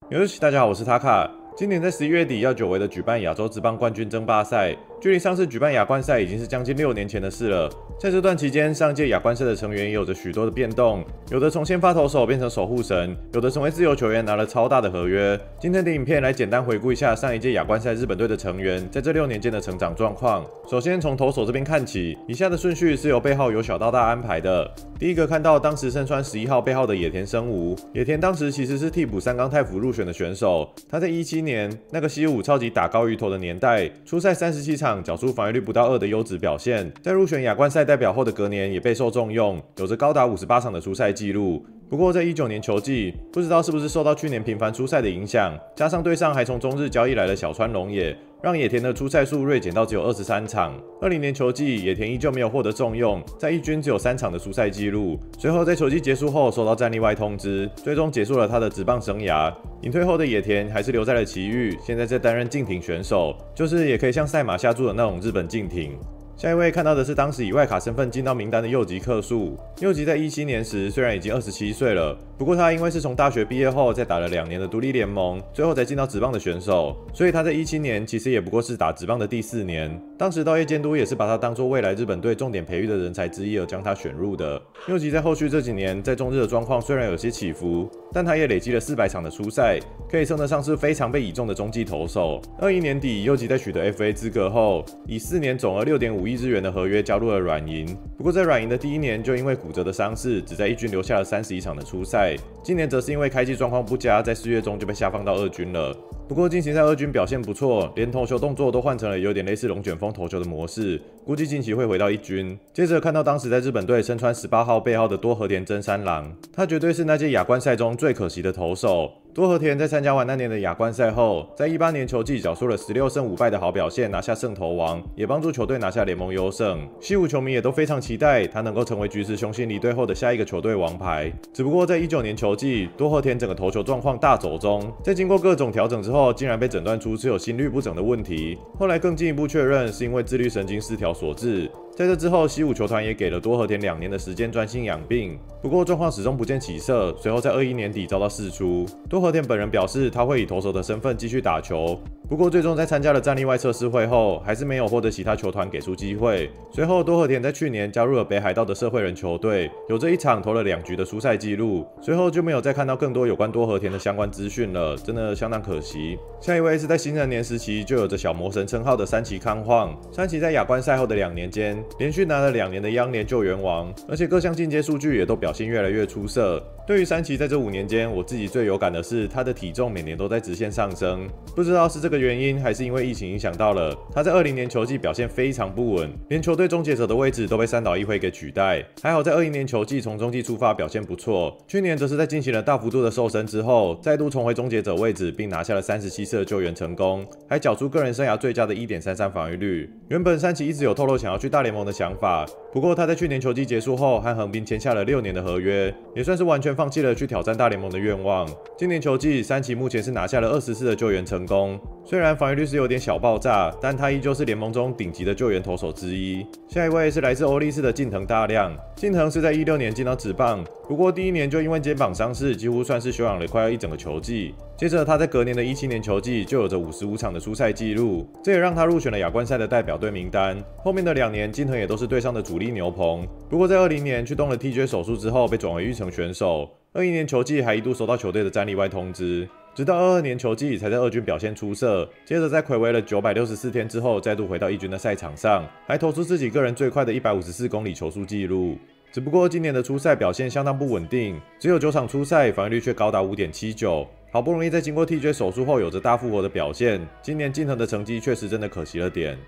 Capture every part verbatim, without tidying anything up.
有日大家好，我是塔卡。今年在十一月底要久违的举办亚洲职棒冠军争霸赛，距离上次举办亚冠赛已经是将近六年前的事了。在这段期间，上届亚冠赛的成员也有着许多的变动，有的从先发投手变成守护神，有的成为自由球员拿了超大的合约。今天的影片来简单回顾一下上一届亚冠赛日本队的成员在这六年间的成长状况。首先从投手这边看起，以下的顺序是由背号由小到大安排的。第一个看到当时身穿十一号背号的野田生吾，野田当时其实是替补三冈太辅入选的选手，他在一七年那个西武超级打高鱼头的年代，出赛三十七场，缴出防御率不到二的优质表现，在入选亚冠赛代表后的隔年也备受重用，有着高达五十八场的出赛记录。不过在一九年球季，不知道是不是受到去年频繁出赛的影响，加上队上还从中日交易来的小川龙也，让野田的出赛数锐减到只有二十三场。二零年球季，野田依旧没有获得重用，在一军只有三场的出赛记录。随后在球季结束后收到战力外通知，最终结束了他的职棒生涯。隐退后的野田还是留在了崎玉，现在在担任竞艇选手，就是也可以像赛马下注的那种日本竞艇。下一位看到的是当时以外卡身份进到名单的右吉克树。右吉在一七年时虽然已经二十七岁了，不过他因为是从大学毕业后再打了两年的独立联盟，最后才进到职棒的选手，所以他在一七年其实也不过是打职棒的第四年。当时稻叶监督也是把他当作未来日本队重点培育的人才之一而将他选入的。右吉在后续这几年在中日的状况虽然有些起伏，但他也累积了四百场的出赛，可以称得上是非常被倚重的中继投手。二一年底，右吉在取得 F A 资格后，以四年总额六点五亿日元的合约加入了软银。不过在软银的第一年就因为骨折的伤势，只在一军留下了三十一场的出赛。今年则是因为开季状况不佳，在四月中就被下放到二军了。不过近期在二军表现不错，连投球动作都换成了有点类似龙卷风投球的模式，估计近期会回到一军。接着看到当时在日本队身穿十八号背号的多和田真三郎，他绝对是那届亚冠赛中最可惜的投手。多和田在参加完那年的亚冠赛后，在一八年球季缴出了十六胜五败的好表现，拿下胜投王，也帮助球队拿下联盟优胜。西武球迷也都非常期待他能够成为菊池雄星离队后的下一个球队王牌。只不过在一九年球季，多和田整个投球状况大走中，在经过各种调整之后，竟然被诊断出是有心律不整的问题。后来更进一步确认是因为自律神经失调所致。在这之后，西武球团也给了多和田两年的时间专心养病，不过状况始终不见起色。随后在二一年底遭到释出，多和田本人表示他会以投手的身份继续打球，不过最终在参加了战力外测试会后，还是没有获得其他球团给出机会。随后多和田在去年加入了北海道的社会人球队，有着一场投了两局的出赛记录。随后就没有再看到更多有关多和田的相关资讯了，真的相当可惜。下一位是在新人年时期就有着小魔神称号的山崎康晃。山崎在亚冠赛后的两年间，连续拿了两年的央联救援王，而且各项进阶数据也都表现越来越出色。对于山崎在这五年间，我自己最有感的是他的体重每年都在直线上升，不知道是这个原因还是因为疫情影响到了他在二零年球季表现非常不稳，连球队终结者的位置都被三岛一辉给取代。还好在二一年球季从中继出发表现不错，去年则是在进行了大幅度的瘦身之后，再度重回终结者位置，并拿下了三十七次的救援成功，还缴出个人生涯最佳的 一点三三 防御率。原本山崎一直有透露想要去大联盟的想法，不过他在去年球季结束后和横滨签下了六年的合约，也算是完全放弃了去挑战大联盟的愿望。今年球季，山崎目前是拿下了二十次的救援成功，虽然防御率是有点小爆炸，但他依旧是联盟中顶级的救援投手之一。下一位是来自欧力士的近藤大亮。近藤是在一六年进到职棒，不过第一年就因为肩膀伤势，几乎算是休养了快要一整个球季。接着他在隔年的一七年球季就有着五十五场的出赛记录，这也让他入选了亚冠赛的代表队名单。后面的两年，近藤也都是队上的主力牛棚。不过在二零年去动了 T J 手术之后，被转为育成选手。二一年球季还一度收到球队的战力外通知，直到二二年球季才在二军表现出色。接着在睽违了九百六十四天之后，再度回到一军的赛场上，还投出自己个人最快的一百五十四公里球速纪录。只不过今年的出赛表现相当不稳定，只有九场出赛，防御率却高达 五点七九。好不容易在经过 T J 手术后有着大复活的表现，今年近藤的成绩确实真的可惜了点。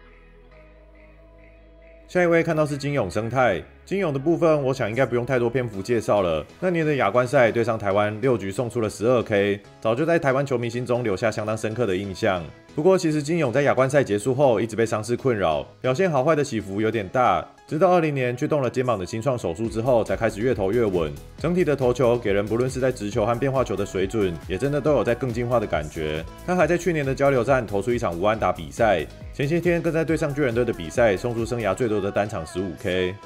下一位看到是金永生态。金永的部分，我想应该不用太多篇幅介绍了。那年的亚冠赛对上台湾，六局送出了 十二K， 早就在台湾球迷心中留下相当深刻的印象。不过，其实金永在亚冠赛结束后一直被伤势困扰，表现好坏的起伏有点大。直到二零年去动了肩膀的清创手术之后，才开始越投越稳。整体的投球给人不论是在直球和变化球的水准，也真的都有在更进化的感觉。他还在去年的交流战投出一场无安打比赛，前些天更在对上巨人队的比赛送出生涯最多的单场 十五K。金永在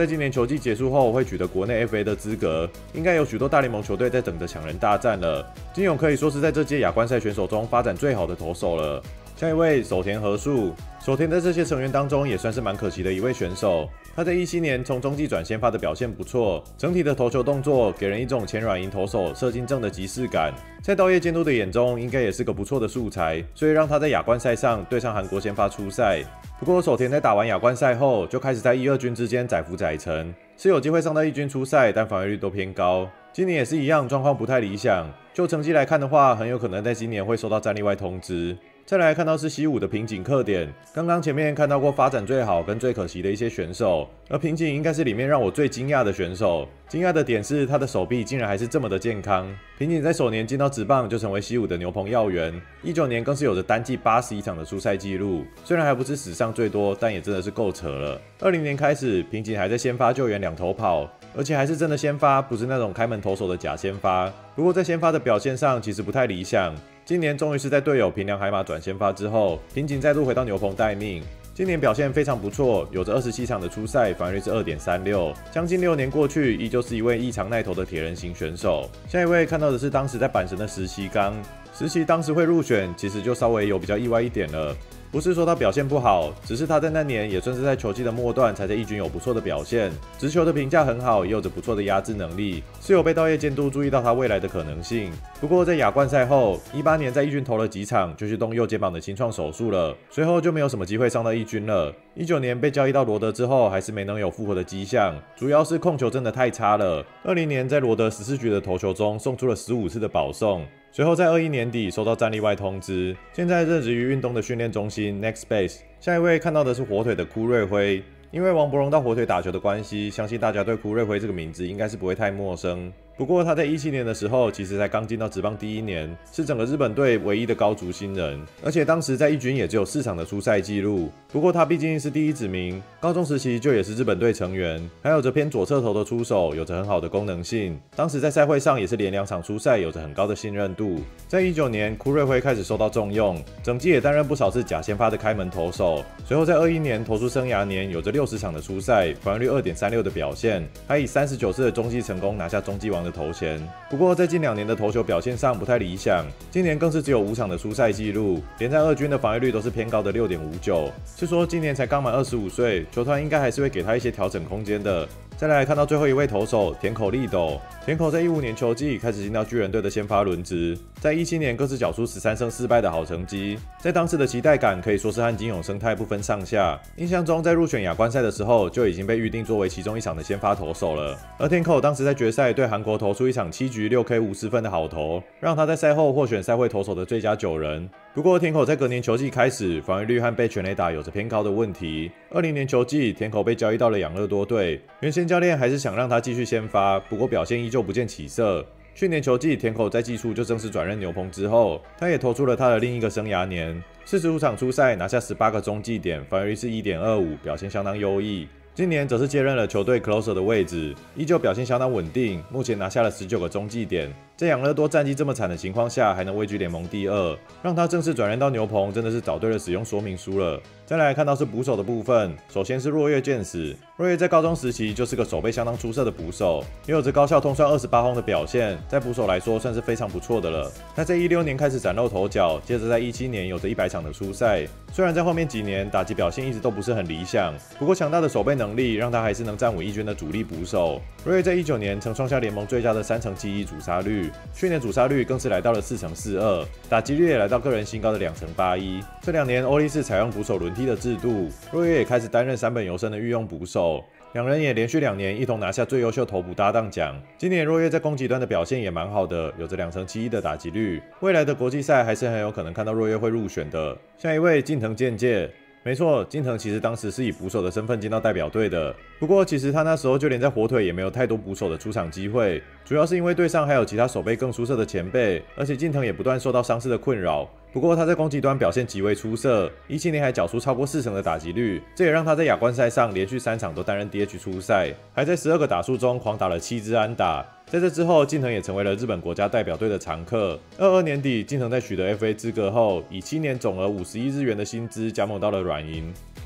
今年球季结束后会取得国内 F A 的资格，应该有许多大联盟球队在等着抢人大战了。金勇可以说是在这届亚冠赛选手中发展最好的投手了。下一位手田和树，手田在这些成员当中也算是蛮可惜的一位选手。他在一七年从中继转先发的表现不错，整体的投球动作给人一种前软银投手射进正的即视感，在稻叶监督的眼中应该也是个不错的素材，所以让他在亚冠赛上对上韩国先发出赛。不过手田在打完亚冠赛后，就开始在一、二军之间载浮载沉，是有机会上到一军出赛，但防御率都偏高。今年也是一样，状况不太理想。就成绩来看的话，很有可能在今年会收到战力外通知。再来看到是西武的瓶颈课点，刚刚前面看到过发展最好跟最可惜的一些选手，而瓶颈应该是里面让我最惊讶的选手。惊讶的点是他的手臂竟然还是这么的健康。瓶颈在首年进到职棒就成为西武的牛棚要员，一九年更是有着单季八十一场的出赛记录，虽然还不是史上最多，但也真的是够扯了。二零年开始，瓶颈还在先发救援两头跑，而且还是真的先发，不是那种开门投手的假先发。不过在先发的表现上其实不太理想。今年终于是在队友平良海马转先发之后，瓶颈再度回到牛棚待命。今年表现非常不错，有着二十七场的出赛，防御率是 二点三六， 将近六年过去，依旧是一位异常耐投的铁人型选手。下一位看到的是当时在阪神的石崎刚，石崎当时会入选，其实就稍微有比较意外一点了。不是说他表现不好，只是他在那年也算是在球季的末段才在一军有不错的表现，直球的评价很好，也有着不错的压制能力，是有被稻叶监督注意到他未来的可能性。不过在亚冠赛后，一八年在一军投了几场，就去动右肩膀的清创手术了，随后就没有什么机会上到一军了。一九年被交易到罗德之后，还是没能有复活的迹象，主要是控球真的太差了。二零年在罗德十四局的投球中送出了十五次的保送。随后在二一年底收到战力外通知，现在任职于运动的训练中心 Next Base。下一位看到的是火腿的辜瑞辉，因为王柏融到火腿打球的关系，相信大家对辜瑞辉这个名字应该是不会太陌生。不过他在一七年的时候，其实才刚进到职棒第一年，是整个日本队唯一的高足新人，而且当时在一军也只有四场的出赛记录。不过他毕竟是第一指名，高中时期就也是日本队成员，还有着偏左侧头的出手，有着很好的功能性。当时在赛会上也是连两场出赛，有着很高的信任度。在一九年，辜瑞辉开始受到重用，整季也担任不少次假先发的开门投手。随后在二一年投出生涯年，有着六十场的出赛，防御率 二点三六 的表现，还以三十九次的中继成功拿下中继王的头衔。不过在近两年的投球表现上不太理想，今年更是只有五场的出赛记录，连在二军的防御率都是偏高的 六点五九， 是说今年才刚满二十五岁，球团应该还是会给他一些调整空间的。再来看到最后一位投手田口利斗，田口在一五年球季开始进到巨人队的先发轮值，在一七年更是缴出十三胜四败的好成绩，在当时的期待感可以说是和金永生态不分上下。印象中在入选亚冠赛的时候就已经被预定作为其中一场的先发投手了，而田口当时在决赛对韩国投出一场七局 六 K 五十分的好投，让他在赛后获选赛会投手的最佳九人。不过田口在隔年球季开始，防御率和被全垒打有着偏高的问题。二零年球季，田口被交易到了养乐多队，原先教练还是想让他继续先发，不过表现依旧不见起色。去年球季，田口在季初就正式转任牛棚之后，他也投出了他的另一个生涯年，四十五场出赛，拿下十八个中继点，防御率是 一点二五，表现相当优异。今年则是接任了球队 closer 的位置，依旧表现相当稳定，目前拿下了十九个中继点。在养乐多战绩这么惨的情况下，还能位居联盟第二，让他正式转任到牛棚，真的是找对了使用说明书了。再来看到是捕手的部分，首先是若月健史。若月在高中时期就是个手背相当出色的捕手，也有着高校通算二十八轰的表现，在捕手来说算是非常不错的了。他在一六年开始崭露头角，接着在一七年有着一百场的出赛，虽然在后面几年打击表现一直都不是很理想，不过强大的手背能力让他还是能站稳一军的主力捕手。若月在一九年曾创下联盟最佳的三成七一主杀率，去年主杀率更是来到了四成四二，打击率也来到个人新高的两成八一。这两年欧力士采用捕手轮替的制度，若月也开始担任山本由伸的御用捕手，两人也连续两年一同拿下最优秀投捕搭档奖。今年若月在攻击端的表现也蛮好的，有着两成七一的打击率，未来的国际赛还是很有可能看到若月会入选的。下一位近藤健介。没错，近藤其实当时是以捕手的身份进到代表队的，不过其实他那时候就连在火腿也没有太多捕手的出场机会，主要是因为队上还有其他手背更出色的前辈，而且近藤也不断受到伤势的困扰。不过他在攻击端表现极为出色，一七年还缴出超过四成的打击率，这也让他在亚冠赛上连续三场都担任 D H 出赛，还在十二个打数中狂打了七支安打。在这之后，近藤也成为了日本国家代表队的常客。二二年底，近藤在取得 F A 资格后，以七年总额五十亿日元的薪资加盟到了软银。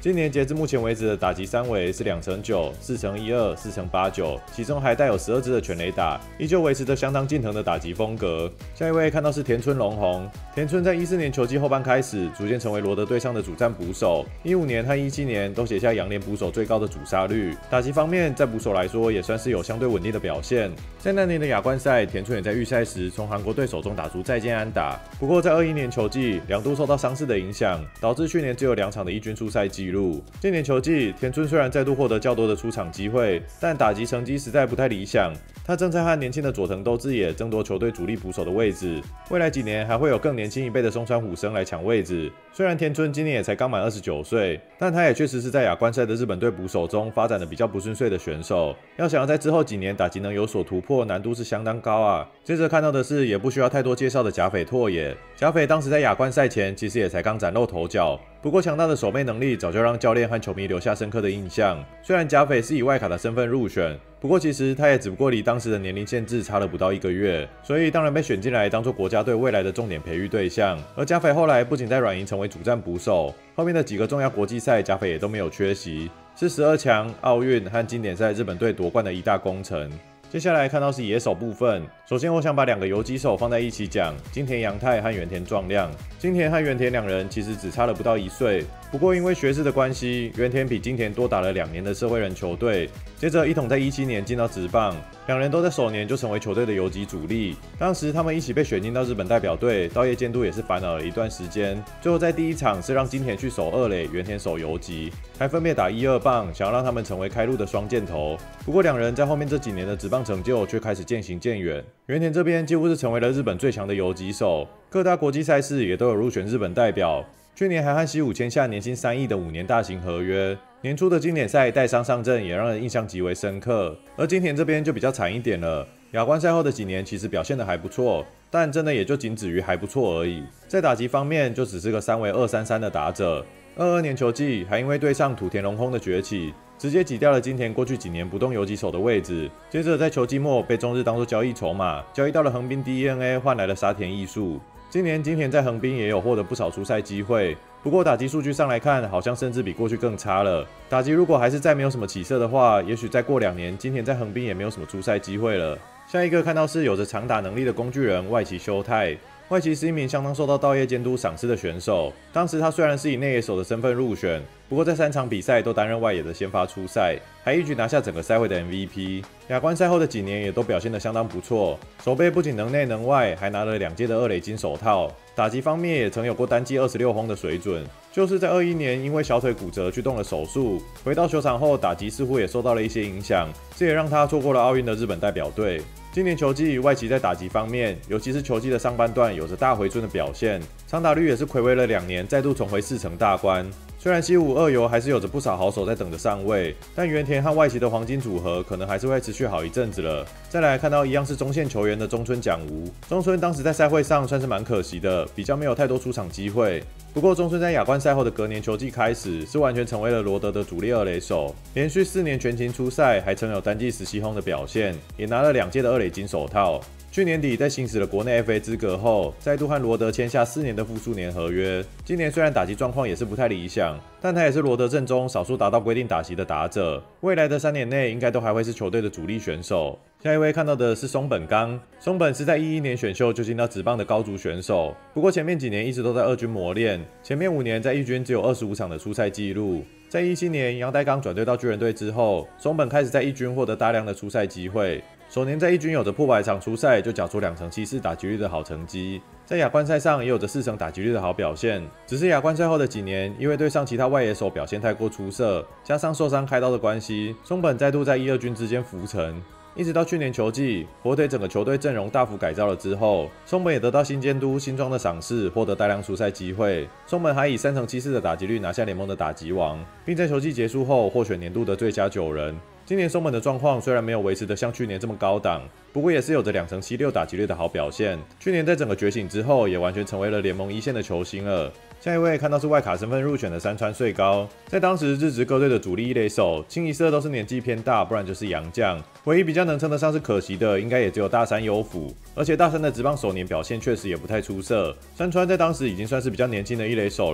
今年截至目前为止的打击三围是两成九、四成一二、四成八九，其中还带有十二支的全垒打，依旧维持着相当近藤的打击风格。下一位看到是田村龙宏，田村在一四年球季后半开始，逐渐成为罗德队上的主战捕手。一五年和一七年都写下洋联捕手最高的主杀率。打击方面，在捕手来说也算是有相对稳定的表现。在那年的亚冠赛，田村也在预赛时从韩国队手中打出再见安打。不过在二一年球季，两度受到伤势的影响，导致去年只有两场的一军出赛记录。今年球季，田村虽然再度获得较多的出场机会，但打击成绩实在不太理想。他正在和年轻的佐藤斗志也争夺球队主力捕手的位置，未来几年还会有更年轻一辈的松川虎生来抢位置。虽然田村今年也才刚满二十九岁，但他也确实是在亚冠赛的日本队捕手中发展的比较不顺遂的选手。要想要在之后几年打击能有所突破，难度是相当高啊。接着看到的是也不需要太多介绍的甲斐拓也，甲斐当时在亚冠赛前其实也才刚崭露头角。不过强大的守备能力早就让教练和球迷留下深刻的印象。虽然甲斐是以外卡的身份入选，不过其实他也只不过离当时的年龄限制差了不到一个月，所以当然被选进来当做国家队未来的重点培育对象。而甲斐后来不仅在软银成为主战捕手，后面的几个重要国际赛甲斐也都没有缺席，是十二强、奥运和经典赛日本队夺冠的一大功臣。接下来看到是野手部分，首先我想把两个游击手放在一起讲，金田洋太和原田壮亮。金田和原田两人其实只差了不到一岁，不过因为学制的关系，原田比金田多打了两年的社会人球队。接着一统在一七年进到职棒，两人都在首年就成为球队的游击主力。当时他们一起被选进到日本代表队，稻叶监督也是烦恼了一段时间。最后在第一场是让金田去守二垒，原田守游击，还分别打一二棒，想要让他们成为开路的双箭头。不过两人在后面这几年的职棒成就却开始渐行渐远。原田这边几乎是成为了日本最强的游击手，各大国际赛事也都有入选日本代表。去年还和西武签下年薪三亿的五年大型合约，年初的经典赛带伤上阵也让人印象极为深刻。而金田这边就比较惨一点了，亚冠赛后的几年其实表现得还不错，但真的也就仅止于还不错而已。在打击方面就只是个三围二三三的打者。二二年球季还因为对上土田龙空的崛起，直接挤掉了金田过去几年不动游击手的位置。接着在球季末被中日当作交易筹码，交易到了横滨 D E N A， 换来了沙田艺术。今年金田在横滨也有获得不少出赛机会，不过打击数据上来看，好像甚至比过去更差了。打击如果还是再没有什么起色的话，也许再过两年，金田在横滨也没有什么出赛机会了。下一个看到是有着长打能力的工具人外崎修太。外崎是一名相当受到稻叶监督赏识的选手，当时他虽然是以内野手的身份入选，不过在三场比赛都担任外野的先发出赛，还一举拿下整个赛会的 M V P。亚冠赛后的几年也都表现得相当不错，守备不仅能内能外，还拿了两届的二垒金手套。打击方面也曾有过单季二十六轰的水准，就是在二一年因为小腿骨折去动了手术，回到球场后打击似乎也受到了一些影响，这也让他错过了奥运的日本代表队。今年球季外崎在打击方面，尤其是球季的上半段有着大回春的表现，长打率也是睽违了两年再度重回四成大关。虽然西武二游还是有着不少好手在等着上位，但原田和外崎的黄金组合可能还是会持续好一阵子了。再来看到一样是中线球员的中村奖吾，中村当时在赛会上算是蛮可惜的，比较没有太多出场机会。不过中村在亚冠赛后的隔年球季开始，是完全成为了罗德的主力二垒手，连续四年全勤出赛，还曾有单季十七轰的表现，也拿了两届的二垒金手套。去年底在行使了国内 F A 资格后，再度和罗德签下四年的复数年合约。今年虽然打击状况也是不太理想，但他也是罗德阵中少数达到规定打席的打者，未来的三年内应该都还会是球队的主力选手。下一位看到的是松本刚，松本是在一一年选秀就进到职棒的高足选手，不过前面几年一直都在二军磨练，前面五年在一军只有二十五场的出赛记录。在一七年杨代刚转队到巨人队之后，松本开始在一军获得大量的出赛机会，首年在一军有着破百场出赛就缴出两成七四打击率的好成绩，在亚冠赛上也有着四成打击率的好表现。只是亚冠赛后的几年，因为对上其他外野手表现太过出色，加上受伤开刀的关系，松本再度在一二军之间浮沉。一直到去年球季，火腿整个球队阵容大幅改造了之后，松本也得到新监督新庄的赏识，获得大量出赛机会。松本还以三成七四的打击率拿下联盟的打击王，并在球季结束后获选年度的最佳九人。今年松本的状况虽然没有维持得像去年这么高档，不过也是有着两成七六打击率的好表现。去年在整个觉醒之后，也完全成为了联盟一线的球星了。下一位看到是外卡身份入选的山川穗高，在当时日职各队的主力一垒手，清一色都是年纪偏大，不然就是洋将。唯一比较能称得上是可惜的，应该也只有大山优辅。而且大山的职棒首年表现确实也不太出色，山川在当时已经算是比较年轻的一垒手了。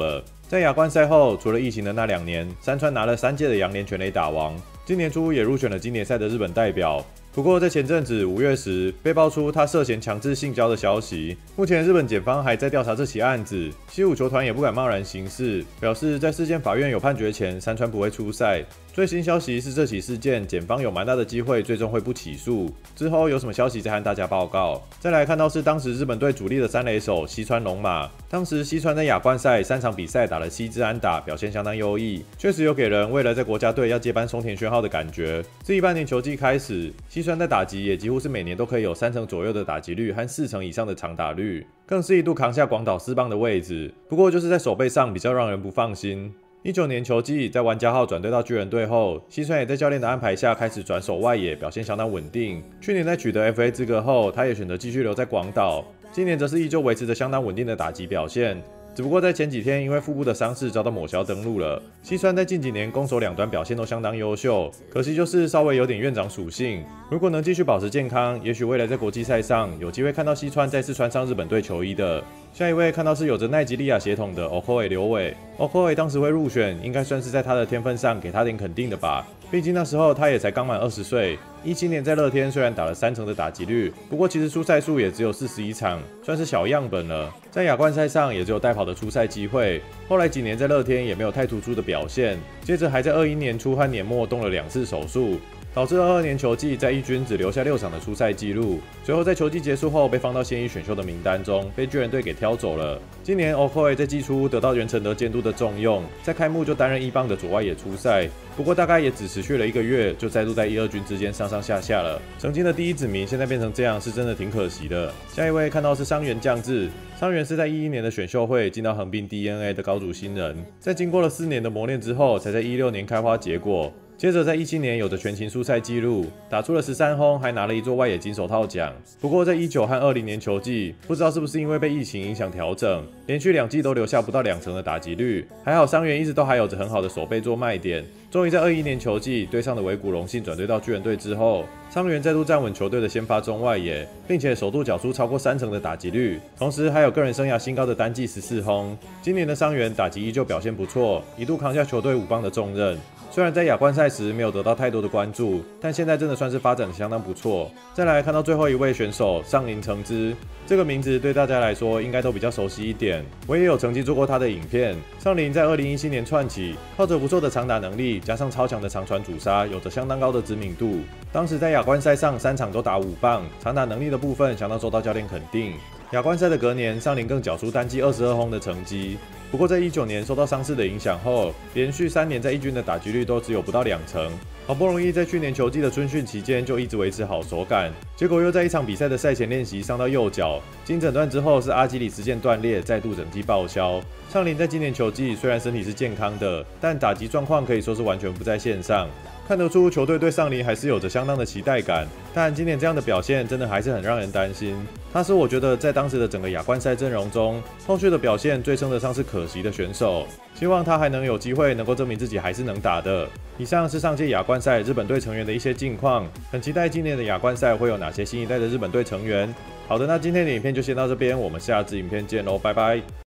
在亚冠赛后，除了疫情的那两年，山川拿了三届的洋联全垒打王，今年初也入选了经典赛的日本代表。不过在前阵子五月时，被爆出他涉嫌强制性交的消息。目前日本检方还在调查这起案子，西武球团也不敢贸然行事，表示在事件法院有判决前，山川不会出赛。最新消息是，这起事件检方有蛮大的机会最终会不起诉，之后有什么消息再和大家报告。再来看到是当时日本队主力的三垒手西川龙马，当时西川在亚冠赛三场比赛打了七支安打，表现相当优异，确实有给人未来在国家队要接班松田宣浩的感觉。自一八年球季开始，西川在打击也几乎是每年都可以有三成左右的打击率和四成以上的长打率，更是一度扛下广岛四棒的位置。不过就是在守备上比较让人不放心。一九年球季，在玩家号转队到巨人队后，西川也在教练的安排下开始转守外野，表现相当稳定。去年在取得 F A 资格后，他也选择继续留在广岛，今年则是依旧维持着相当稳定的打击表现。只不过在前几天因为腹部的伤势遭到抹消登录了。西川在近几年攻守两端表现都相当优秀，可惜就是稍微有点院长属性。如果能继续保持健康，也许未来在国际赛上有机会看到西川再次穿上日本队球衣的。下一位看到是有着奈及利亚血统的 Okoye 刘伟 ，Okoye 当时会入选，应该算是在他的天分上给他点肯定的吧。毕竟那时候他也才刚满二十岁。一七年在乐天虽然打了三成的打击率，不过其实出赛数也只有四十一场，算是小样本了。在亚冠赛上也只有代跑的出赛机会。后来几年在乐天也没有太突出的表现，接着还在二一年初和年末动了两次手术。导致二二年球季在一军只留下六场的出赛记录，随后在球季结束后被放到现役选秀的名单中，被巨人队给挑走了。今年 Okoye 在季初得到袁承德监督的重用，在开幕就担任一棒的左外野出赛，不过大概也只持续了一个月，就再度在一二军之间上上下下了。曾经的第一指名现在变成这样，是真的挺可惜的。下一位看到是伤员降志，伤员是在一一年的选秀会进到横滨 D N A 的高主新人，在经过了四年的磨练之后，才在一六年开花结果。接着在一七年有着全勤出赛记录，打出了十三轰，还拿了一座外野金手套奖。不过在一九和二零年球季，不知道是不是因为被疫情影响调整，连续两季都留下不到两成的打击率。还好伤员一直都还有着很好的守备做卖点。终于在二一年球季，队上的尾谷荣幸转队到巨人队之后，伤员再度站稳球队的先发中外野，并且首度缴出超过三成的打击率，同时还有个人生涯新高的单季十四轰。今年的伤员打击依旧表现不错，一度扛下球队五棒的重任。虽然在亚冠赛时没有得到太多的关注，但现在真的算是发展的相当不错。再来看到最后一位选手上林诚之，这个名字对大家来说应该都比较熟悉一点。我也有曾经做过他的影片。上林在二零一七年窜起，靠着不错的长打能力，加上超强的长传主杀，有着相当高的知名度。当时在亚冠赛上三场都打五棒，长打能力的部分相当受到教练肯定。亚冠赛的隔年，上林更缴出单季二十二轰的成绩。不过在一九年受到伤势的影响后，连续三年在一军的打击率都只有不到两成。好不容易在去年球季的春训期间就一直维持好手感，结果又在一场比赛的赛前练习伤到右脚，经诊断之后是阿基里斯腱断裂，再度整季报销。上林在今年球季虽然身体是健康的，但打击状况可以说是完全不在线上。看得出球队对上林还是有着相当的期待感，但今年这样的表现真的还是很让人担心。他是我觉得在当时的整个亚冠赛阵容中，后续的表现最称得上是可惜的选手。希望他还能有机会能够证明自己还是能打的。以上是上届亚冠赛日本队成员的一些近况，很期待今年的亚冠赛会有哪些新一代的日本队成员。好的，那今天的影片就先到这边，我们下支影片见喽，拜拜。